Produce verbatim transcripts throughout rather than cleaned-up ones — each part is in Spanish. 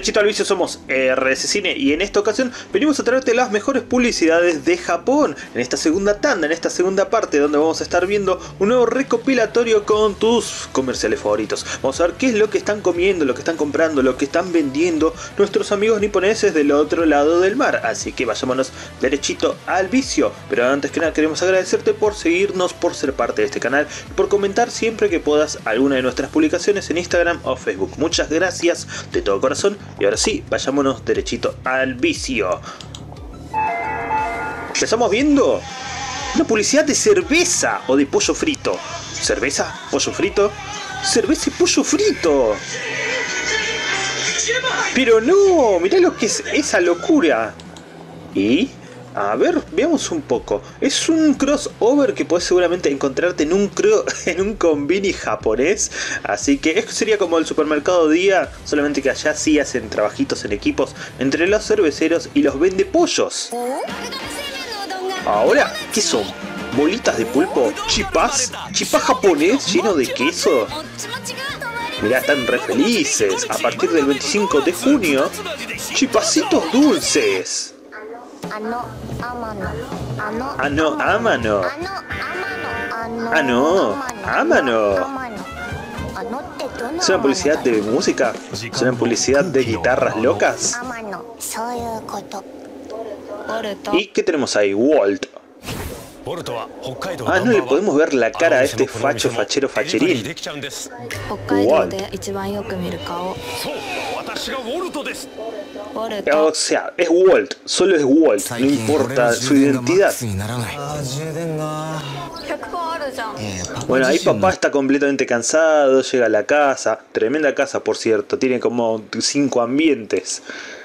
Derechito al Vicio, somos R S Cine y en esta ocasión venimos a traerte las mejores publicidades de Japón en esta segunda tanda, en esta segunda parte donde vamos a estar viendo un nuevo recopilatorio con tus comerciales favoritos. Vamos a ver qué es lo que están comiendo, lo que están comprando, lo que están vendiendo nuestros amigos niponeses del otro lado del mar. Así que vayámonos derechito al vicio. Pero antes que nada queremos agradecerte por seguirnos, por ser parte de este canal y por comentar siempre que puedas alguna de nuestras publicaciones en Instagram o Facebook. Muchas gracias de todo corazón. Y ahora sí, vayámonos derechito al vicio. Empezamos viendo una publicidad de cerveza o de pollo frito. ¿Cerveza? ¿Pollo frito? ¡Cerveza y pollo frito! Pero no, mirá lo que es esa locura. Y... a ver, veamos un poco. Es un crossover que puedes seguramente encontrarte en un cro en un konbini japonés. Así que esto sería como el supermercado día, solamente que allá sí hacen trabajitos en equipos entre los cerveceros y los vendepollos. Ahora, ¿qué son? ¿Bolitas de pulpo? ¿Chipás? ¿Chipás japonés lleno de queso? Mirá, están re felices. A partir del veinticinco de junio, chipacitos dulces. Ano, amano. Ano, amano. ¿Es una publicidad de música? ¿Es una publicidad de guitarras locas? ¿Y qué tenemos ahí? Walt. Ah, no le podemos ver la cara a este facho fachero facherín. Walt. O sea, es Walt, solo es Walt, no importa su identidad. Bueno, ahí papá está completamente cansado, llega a la casa, tremenda casa por cierto, tiene como cinco ambientes.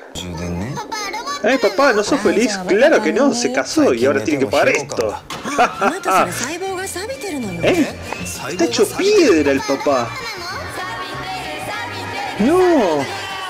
¡Eh, papá, no sos feliz! ¡Claro que no! Se casó y ahora tiene que pagar esto. ¿Eh? Está hecho piedra el papá. ¡No!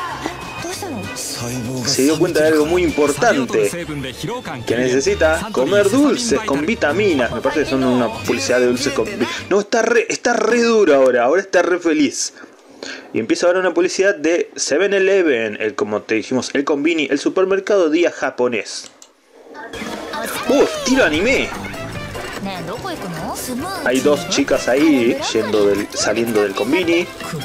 Se dio cuenta de algo muy importante, que necesita comer dulces con vitaminas. Me parece que son una publicidad de dulces con... No, está re, está re duro ahora, ahora está re feliz. Y empieza ahora una publicidad de seven eleven, el, como te dijimos, el konbini, el supermercado día japonés. ¡Uf! ¡Tiro anime! Hay dos chicas ahí yendo del, saliendo del konbini.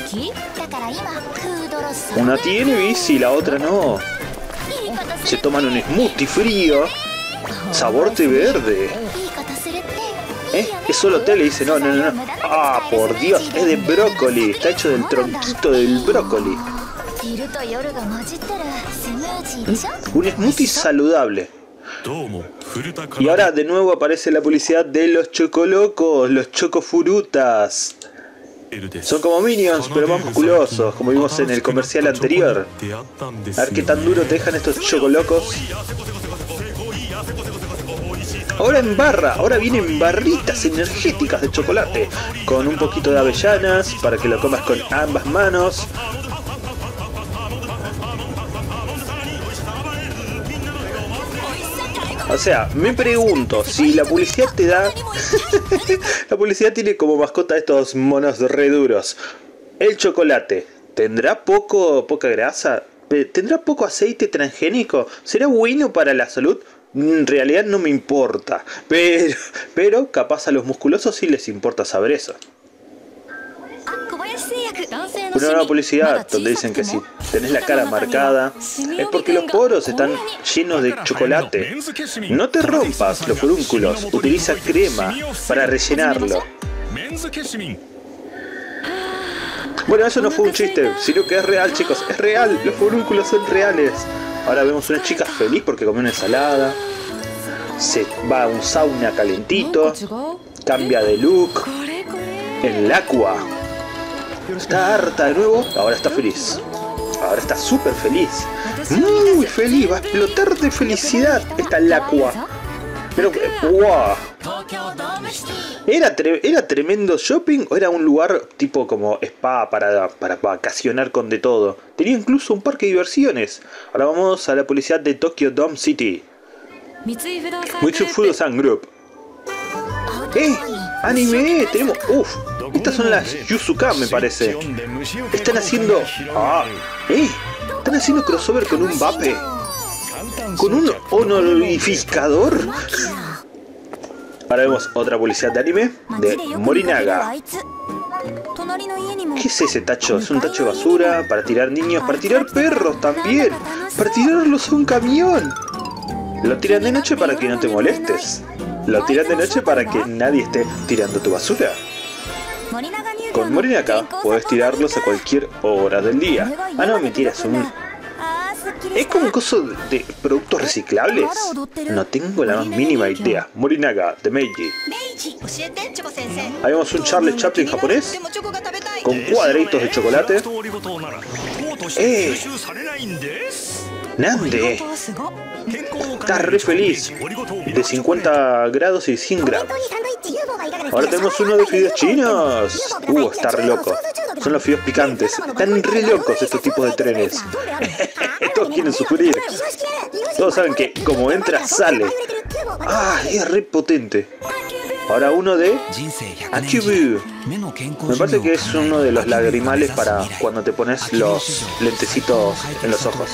Una tiene bici y la otra no. Se toman un smoothie frío, sabor té verde. ¿Eh? Es solo té, le dice. No, no, no, no. Ah, por Dios, es de brócoli. Está hecho del tronquito del brócoli. Un smoothie saludable. Y ahora de nuevo aparece la publicidad de los chocolocos, los chocofurutas. Son como minions, pero más musculosos, como vimos en el comercial anterior. A ver qué tan duro te dejan estos chocolocos. Ahora en barra, ahora vienen barritas energéticas de chocolate, con un poquito de avellanas, para que lo comas con ambas manos. O sea, me pregunto, si la publicidad te da... La publicidad tiene como mascota estos monos re duros. El chocolate, ¿tendrá poco, poca grasa? ¿Tendrá poco aceite transgénico? ¿Será bueno para la salud? En realidad no me importa. Pero, pero capaz a los musculosos sí les importa saber eso. Una nueva publicidad donde dicen que si tenés la cara marcada es porque los poros están llenos de chocolate. No te rompas los forúnculos, utiliza crema para rellenarlo. Bueno, eso no fue un chiste, sino que es real, chicos, es real, los forúnculos son reales. Ahora vemos una chica feliz porque comió una ensalada, se va a un sauna calentito, cambia de look, en el agua. Está harta de nuevo, ahora está feliz. Ahora está súper feliz. Muy feliz, va a explotar de felicidad esta lacua. Pero, wow. ¿Era, tre ¿Era tremendo shopping o era un lugar tipo como spa para, para vacacionar con de todo? Tenía incluso un parque de diversiones. Ahora vamos a la publicidad de Tokyo Dome City. Mitsui Fudosan Group. ¡Eh! ¡Anime! Tenemos... ¡Uf! Estas son las Yuzuka, me parece. Están haciendo... ¡Ah! ¡Eh! Están ¿Están haciendo crossover con un vape? ¿Con un honorificador? Ahora vemos otra publicidad de anime de Morinaga. ¿Qué es ese tacho? Es un tacho de basura para tirar niños, para tirar perros también, para tirarlos a un camión. Lo tiran de noche para que no te molestes. Lo tiran de noche para que nadie esté tirando tu basura. Con Morinaga puedes tirarlos a cualquier hora del día. Ah, no, mentira, es un... ¿Es como un coso de productos reciclables? No tengo la más mínima idea. Morinaga, de Meiji. Ahí vemos un Charlie Chaplin japonés con cuadraditos de chocolate. ¡Eh! ¡Nande! Está re feliz. De cincuenta grados y cien grados. Ahora tenemos uno de fideos chinos. Uh, está re loco. Son los fideos picantes. Están re locos estos tipos de trenes. Todos quieren sufrir. Todos saben que como entra, sale. Ah, es re potente. Ahora uno de Achibu. Me parece que es uno de los lagrimales para cuando te pones los lentecitos en los ojos.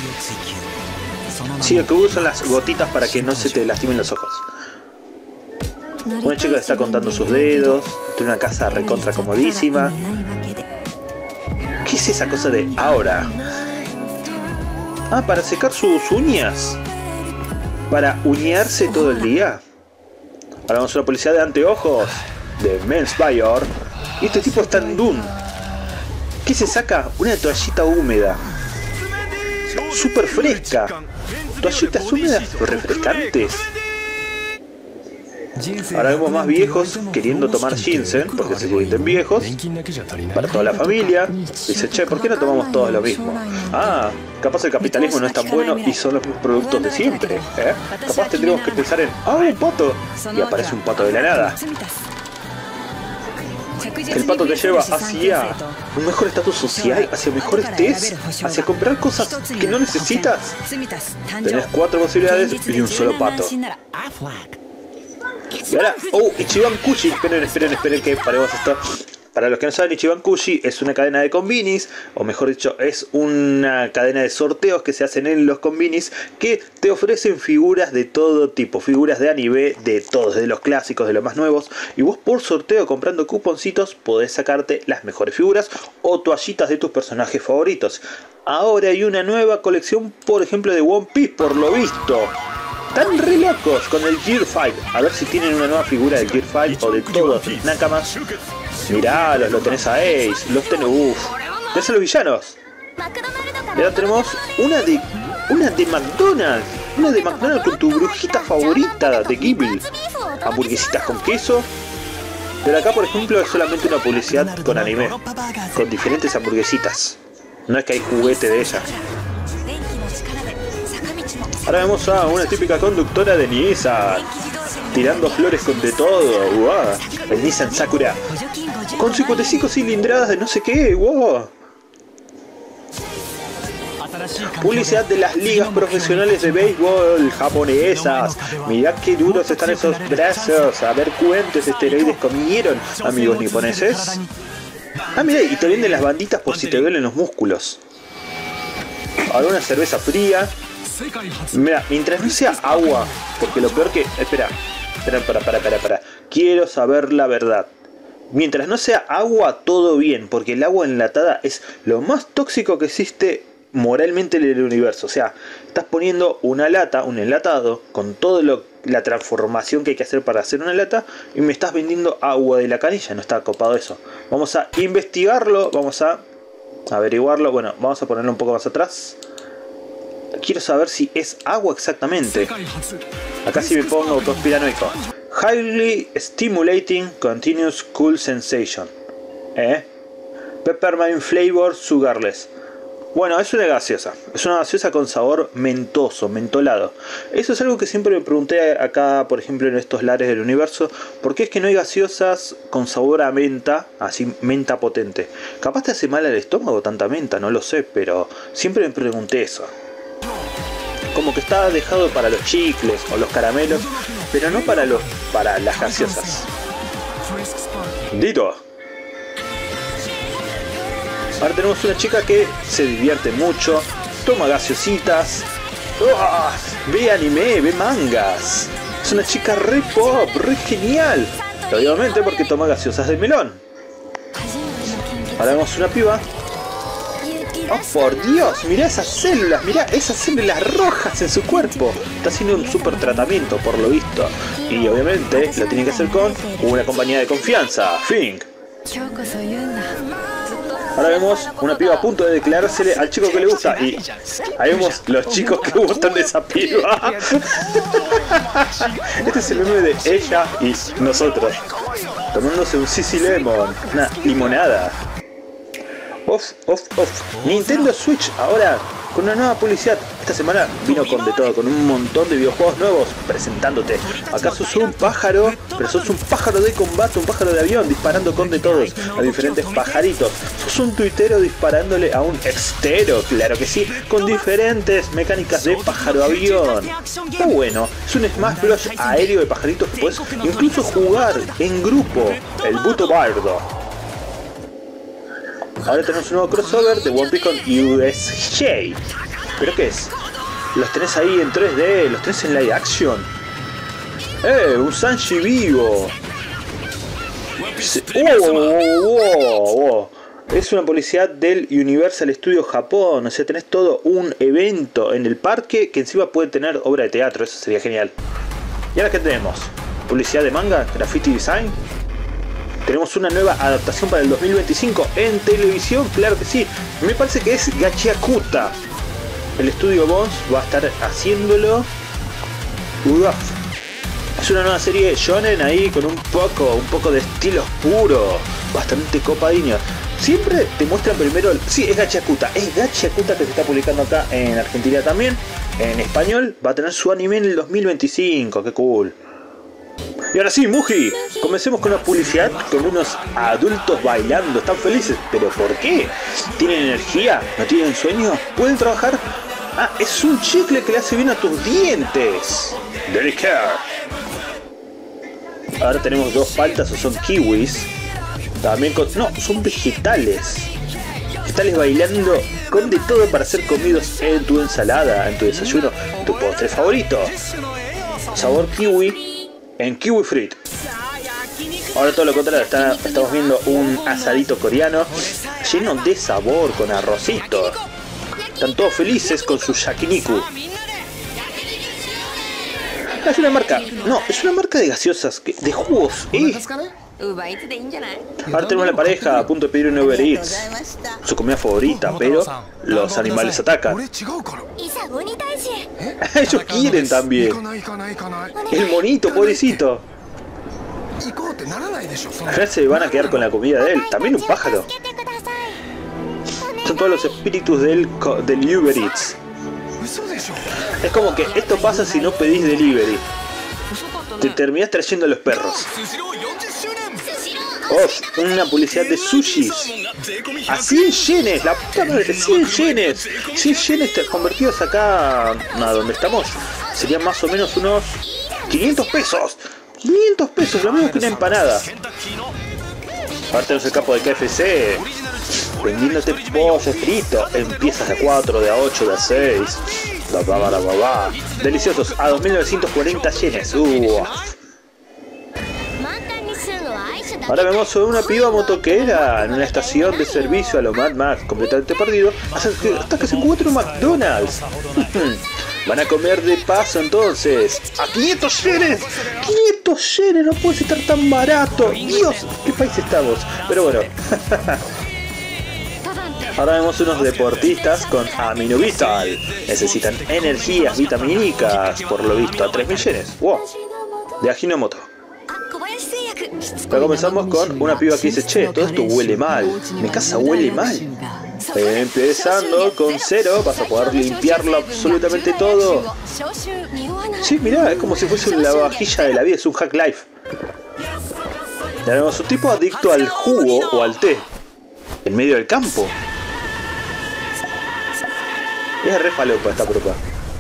Sí, lo que uso son las gotitas para que no se te lastimen los ojos. Una chica está contando sus dedos. Tiene una casa recontra comodísima. ¿Qué es esa cosa de ahora? Ah, para secar sus uñas. Para uñarse todo el día. Ahora vamos a una policía de anteojos de Men's Bayor. Y este tipo está en Dune. ¿Qué se saca? Una toallita húmeda. Súper fresca. Toallitas húmedas refrescantes. Ahora vemos más viejos queriendo tomar ginseng porque se sienten viejos. Para toda la familia. Dice, che, ¿por qué no tomamos todos lo mismo? Ah, capaz el capitalismo no es tan bueno y son los mismos productos de siempre, ¿eh? Capaz tendríamos que pensar en, ¡ah, un pato! Y aparece un pato de la nada. El pato te lleva hacia un mejor estatus social, hacia mejores test, hacia comprar cosas que no necesitas. Tenés cuatro posibilidades y un solo pato. Y ahora, oh, Ichiban Kushi. Esperen, esperen, esperen que paremos esto. Para los que no saben, Ichiban Kushi es una cadena de convinis, o mejor dicho, es una cadena de sorteos que se hacen en los convinis que te ofrecen figuras de todo tipo, figuras de anime, de todos, de los clásicos, de los más nuevos, y vos por sorteo comprando cuponcitos podés sacarte las mejores figuras o toallitas de tus personajes favoritos. Ahora hay una nueva colección, por ejemplo, de One Piece, por lo visto. Están re locos con el Gear cinco. A ver si tienen una nueva figura del Gear cinco o de todos los Nakamas. Mirá, los, lo tenés a Ace, los tenés, uff. Tenés a los villanos. Y ahora tenemos una de una de McDonald's. Una de McDonald's con tu brujita favorita de Ghibli. Hamburguesitas con queso. Pero acá, por ejemplo, es solamente una publicidad con anime. Con diferentes hamburguesitas. No es que hay juguete de ella. Ahora vemos a una típica conductora de Nissan. Tirando flores con de todo. Wow. El Nissan Sakura. Con cincuenta y cinco cilindradas de no sé qué. Wow. Publicidad de las ligas profesionales de béisbol japonesas. Mirá qué duros están esos brazos. A ver cuántos esteroides comieron, amigos niponeses. Ah, mirá, y te venden las banditas por si te duelen los músculos. Ahora una cerveza fría. Mira, mientras no sea agua, porque lo peor que... Espera, espera, para, para, para, para. Quiero saber la verdad. Mientras no sea agua, todo bien, porque el agua enlatada es lo más tóxico que existe moralmente en el universo. O sea, estás poniendo una lata, un enlatado, con toda la transformación que hay que hacer para hacer una lata, y me estás vendiendo agua de la canilla. No está copado eso. Vamos a investigarlo, vamos a averiguarlo. Bueno, vamos a ponerlo un poco más atrás. Quiero saber si es agua exactamente. Acá sí me pongo conspiranoico. Highly stimulating continuous cool sensation. ¿Eh? Peppermint flavor sugarless. Bueno, es una gaseosa. Es una gaseosa con sabor mentoso, mentolado. Eso es algo que siempre me pregunté acá, por ejemplo, en estos lares del universo. ¿Por qué es que no hay gaseosas con sabor a menta, así menta potente? Capaz te hace mal al estómago tanta menta, no lo sé, pero siempre me pregunté eso. Como que está dejado para los chicles o los caramelos, pero no para los para las gaseosas. Dito. Ahora tenemos una chica que se divierte mucho, toma gaseositas, ¡oh! Ve anime, ve mangas. Es una chica re pop, re genial. Obviamente porque toma gaseosas de melón. Ahora vemos una piba. ¡Oh, por Dios! Mirá esas células, mirá esas células rojas en su cuerpo. Está haciendo un super tratamiento, por lo visto. Y obviamente lo tiene que hacer con una compañía de confianza, Fink. Ahora vemos una piba a punto de declarársele al chico que le gusta. Y ahí vemos los chicos que gustan de esa piba. Este es el meme de ella y nosotros. Tomándose un Sissy Lemon, una limonada. Off, off, off. Nintendo Switch ahora con una nueva publicidad. Esta semana vino con de todo, con un montón de videojuegos nuevos presentándote. Acá sos un pájaro, pero sos un pájaro de combate, un pájaro de avión, disparando con de todos a diferentes pajaritos. Sos un tuitero disparándole a un extero, claro que sí, con diferentes mecánicas de pájaro avión. Está bueno, es un Smash Bros aéreo de pajaritos que puedes incluso jugar en grupo, el Buto Bardo. Ahora tenemos un nuevo crossover de One Piece con U S J. ¿Pero qué es? Los tenés ahí en tres D, los tenés en live action. ¡Eh! ¡Un Sanji vivo! ¡Oh! ¡Oh! ¡Oh! Es una publicidad del Universal Studios Japón. O sea, tenés todo un evento en el parque que encima puede tener obra de teatro. Eso sería genial. ¿Y ahora qué tenemos? ¿Publicidad de manga? ¿Graffiti design? Tenemos una nueva adaptación para el dos mil veinticinco en televisión, claro que sí. Me parece que es Gachiakuta. El estudio Bones va a estar haciéndolo. Uf. Es una nueva serie shonen ahí con un poco, un poco de estilo oscuro, bastante copadinho. Siempre te muestran primero, el... sí, es Gachiakuta, es Gachiakuta que se está publicando acá en Argentina también, en español. Va a tener su anime en el dos mil veinticinco, qué cool. Y ahora sí, Muji, comencemos con una publicidad con unos adultos bailando, están felices. ¿Pero por qué? ¿Tienen energía? ¿No tienen sueño? ¿Pueden trabajar? Ah, es un chicle que le hace bien a tus dientes. Delicare. Ahora tenemos dos paltas o son kiwis. También con... no, son vegetales. Vegetales bailando con de todo para ser comidos en tu ensalada, en tu desayuno, en tu postre favorito. Sabor kiwi. En Kiwi Fruit. Ahora todo lo contrario, está, estamos viendo un asadito coreano lleno de sabor con arrocito. Están todos felices con su yakiniku. Es una marca, no, es una marca de gaseosas, de jugos, ¿eh? Ahora tenemos la pareja a punto de pedir un Uber Eats, su comida favorita, pero los animales atacan. Ellos quieren también. El monito, pobrecito. Al final se van a quedar con la comida de él. También un pájaro. Son todos los espíritus del, del Uber Eats. Es como que esto pasa si no pedís delivery. Te terminás trayendo a los perros. Oh, una publicidad de sushis a cien yenes, la puta madre, cien yenes, cien yenes convertidos acá a donde estamos serían más o menos unos quinientos pesos, quinientos pesos, lo mismo que una empanada. Ahora tenemos el capo de K F C vendiéndote pollo frito en piezas de a cuatro, de a ocho, de a seis, la baba, la baba, deliciosos a dos mil novecientos cuarenta yenes. Uh. Ahora vemos a una piba motoquera en una estación de servicio a lo Mad Max, completamente perdido, hasta que, hasta que se encuentra un McDonald's. Van a comer de paso entonces. ¡A quinientos yenes! ¡quinientos yenes! No puede estar tan barato. ¡Dios! ¿Qué país estamos? Pero bueno. Ahora vemos unos deportistas con Aminovital. Necesitan energías vitamínicas, por lo visto, a tres mil yenes. ¡Wow! De Ajinomoto. Ahora comenzamos con una piba que dice, che, todo esto huele mal, mi casa huele mal. Empezando con cero, vas a poder limpiarlo absolutamente todo. Sí, mirá, es como si fuese la vajilla de la vida, es un hack life. Tenemos un tipo adicto al jugo o al té, en medio del campo. Es re falopa esta propa.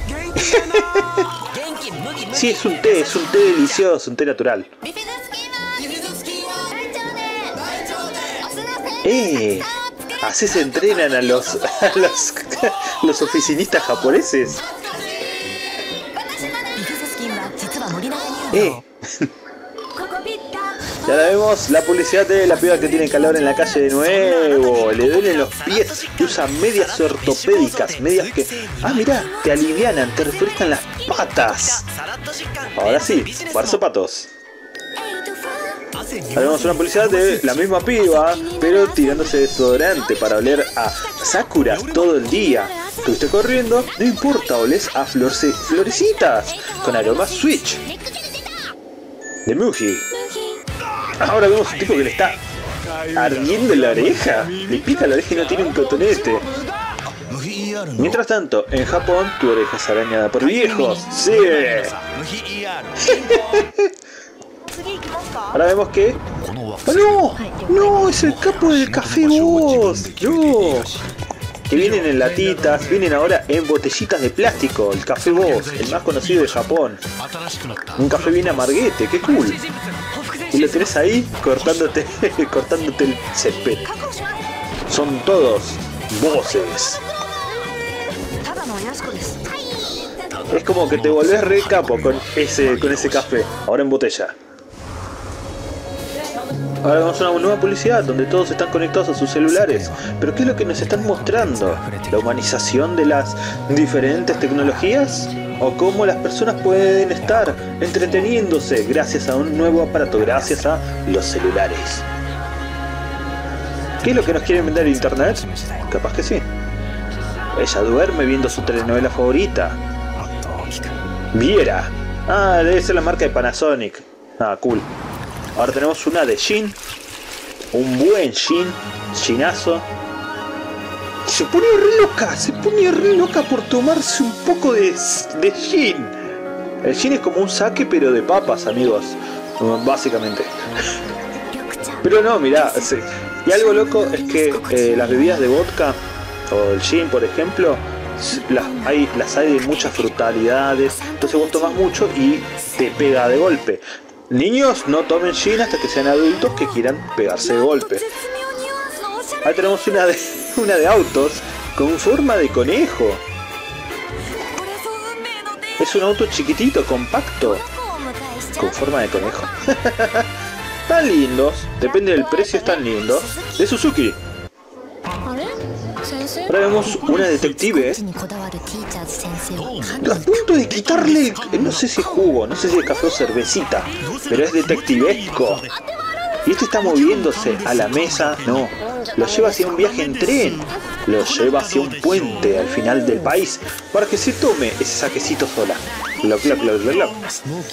Sí, es un té, es un té delicioso, un té natural. ¡Eh! Así se entrenan a los, a los, los oficinistas japoneses. Eh. Ya la vemos, la publicidad de la piba que tiene calor en la calle de nuevo. Le duelen los pies y usa medias ortopédicas. Medias que... Ah, mirá, te alivianan, te refrescan las patas. Ahora sí, para zapatos. Ahora vemos una publicidad de la misma piba, pero tirándose desodorante para oler a Sakura todo el día. Estuviste corriendo, no importa, olés a florce, florecitas con aroma Switch de Muji. Ahora vemos un tipo que le está ardiendo la oreja. Le pica la oreja y no tiene un cotonete. Mientras tanto, en Japón, tu oreja es arañada por viejos. ¡Sí! Ahora vemos que... ¡Oh, no! ¡No! ¡Es el capo del Café Boss! ¡No! Que vienen en latitas, vienen ahora en botellitas de plástico. El Café Boss, el más conocido de Japón. Un café bien amarguete, ¡qué cool! Y lo tenés ahí cortándote, cortándote el césped. Son todos voces. Es como que te volvés re capo con ese, con ese café, ahora en botella. Ahora vamos a una nueva publicidad donde todos están conectados a sus celulares. ¿Pero qué es lo que nos están mostrando? ¿La humanización de las diferentes tecnologías? ¿O cómo las personas pueden estar entreteniéndose gracias a un nuevo aparato, gracias a los celulares? ¿Qué es lo que nos quieren vender internet? Capaz que sí. Ella duerme viendo su telenovela favorita. Viera. Ah, debe ser la marca de Panasonic. Ah, cool. Ahora tenemos una de Shin. Un buen Shin. Shinazo. Se pone re loca. Se pone re loca por tomarse un poco de, de Shin. El Shin es como un sake pero de papas, amigos. Básicamente. Pero no, mirá. Y algo loco es que eh, las bebidas de vodka o el Shin, por ejemplo, las hay, las hay de muchas frutalidades. Entonces vos tomás mucho y te pega de golpe. Niños, no tomen Shin hasta que sean adultos que quieran pegarse de golpe. Ahí tenemos una de, una de autos con forma de conejo. Es un auto chiquitito, compacto, con forma de conejo. Están lindos, depende del precio, están lindos. De Suzuki. Ahora vemos una detective a punto de quitarle, no sé si es jugo, no sé si es café o cervecita, pero es detectivesco. Y este está moviéndose a la mesa, no, lo lleva hacia un viaje en tren, lo lleva hacia un puente al final del país para que se tome ese saquecito sola. Loc, loc, loc, loc, loc.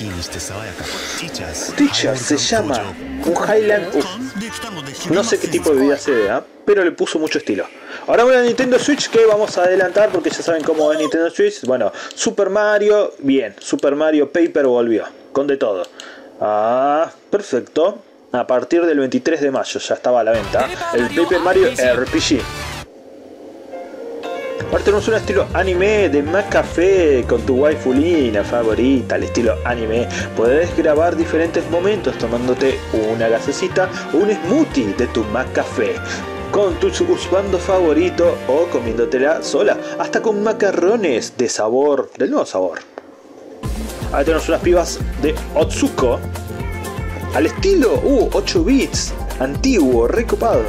Teacher se llama un Highland, uf, no sé qué tipo de bebida se ve, ¿eh? Pero le puso mucho estilo. Ahora una Nintendo Switch que vamos a adelantar porque ya saben cómo es Nintendo Switch. Bueno, Super Mario, bien, Super Mario Paper volvió, con de todo. Ah, perfecto. A partir del veintitrés de mayo ya estaba a la venta el Paper Mario R P G. Ahora tenemos un estilo anime de McCafé con tu waifulina favorita, al estilo anime. Podés grabar diferentes momentos tomándote una gasecita o un smoothie de tu McCafé con tu husbando favorito o comiéndotela sola, hasta con macarrones de sabor, del nuevo sabor. Ahora tenemos unas pibas de Otsuko al estilo uh, ocho bits, antiguo, recopado.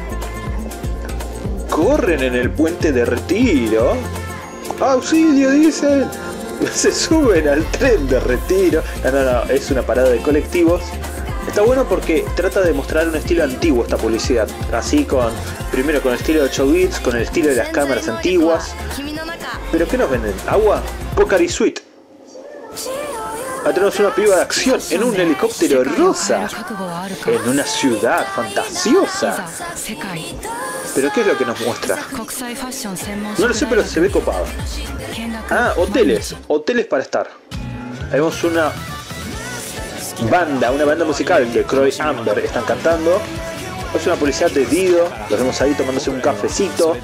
Corren en el puente de Retiro. ¡Auxilio! Dicen. Se suben al tren de Retiro. No, no, no, es una parada de colectivos. Está bueno porque trata de mostrar un estilo antiguo esta publicidad. Así con, primero con el estilo de ocho bits, con el estilo de las cámaras antiguas. ¿Pero qué nos venden? ¿Agua? Pocari Sweet. Ahora tenemos una piba de acción en un helicóptero rosa. En una ciudad fantasiosa. ¿Pero qué es lo que nos muestra? No lo sé, pero se ve copado. Ah, hoteles. Hoteles para estar. Ahí vemos una banda, una banda musical de Croy Amber. Están cantando. Es una publicidad de Dido. Los vemos ahí tomándose un cafecito.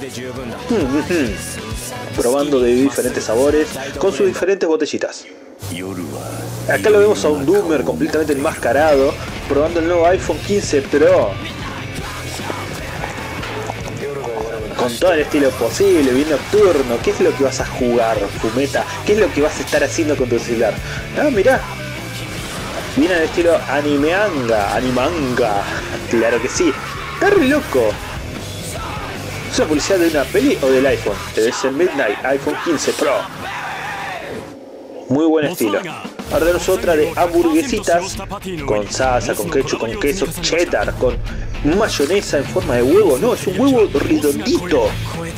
Probando de diferentes sabores. Con sus diferentes botellitas. Acá lo vemos a un Doomer completamente enmascarado. Probando el nuevo iPhone quince Pro. con todo el estilo posible, bien nocturno. ¿Qué es lo que vas a jugar, Fumeta? ¿Qué es lo que vas a estar haciendo con tu celular? Ah, mirá. Viene al estilo animeanga, animanga. Claro que sí. Está re loco. ¿Es una publicidad de una peli o del iPhone? Es el Midnight iPhone quince Pro. Muy buen estilo. Ahora tenemos otra de hamburguesitas con salsa, con ketchup, con queso cheddar, con mayonesa en forma de huevo. No, es un huevo redondito.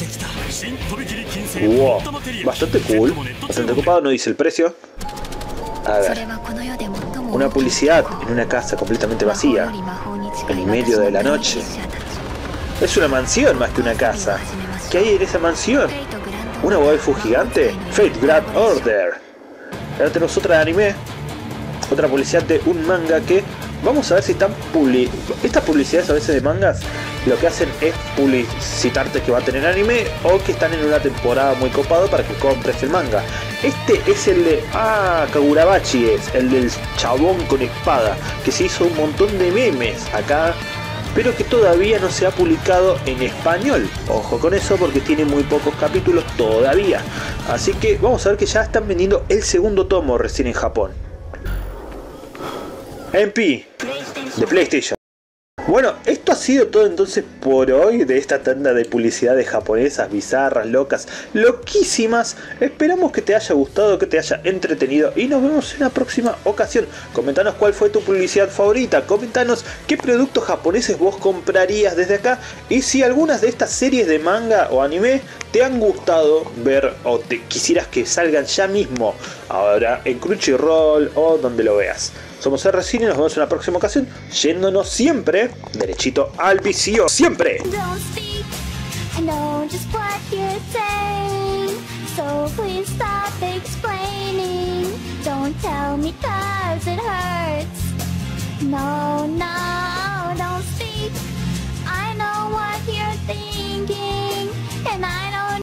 Wow, bastante cool, bastante ocupado, no dice el precio. A ver, una publicidad en una casa completamente vacía, en medio de la noche. Es una mansión más que una casa. ¿Qué hay en esa mansión? ¿Una waifu gigante? Fate Grand Order. Ahora tenemos otra de anime, otra publicidad de un manga que vamos a ver si están publi... Estas publicidades a veces de mangas lo que hacen es publicitarte que va a tener anime o que están en una temporada muy copado para que compres el manga. Este es el de... Ah, Kagurabachi es, el del chabón con espada, que se hizo un montón de memes acá, pero que todavía no se ha publicado en español. Ojo con eso porque tiene muy pocos capítulos todavía. Así que vamos a ver que ya están vendiendo el segundo tomo recién en Japón. M P de PlayStation. Bueno, esto ha sido todo entonces por hoy de esta tanda de publicidades japonesas, bizarras, locas, loquísimas. Esperamos que te haya gustado, que te haya entretenido y nos vemos en la próxima ocasión. Comentanos cuál fue tu publicidad favorita, comentanos qué productos japoneses vos comprarías desde acá y si algunas de estas series de manga o anime te han gustado ver o te quisieras que salgan ya mismo ahora en Crunchyroll o donde lo veas. Somos R Cine y nos vemos en la próxima ocasión, yéndonos siempre derechito al vicio, siempre. Don't speak, I know just what you're saying, so please stop explaining. Don't tell me 'cause it hurts. No, no.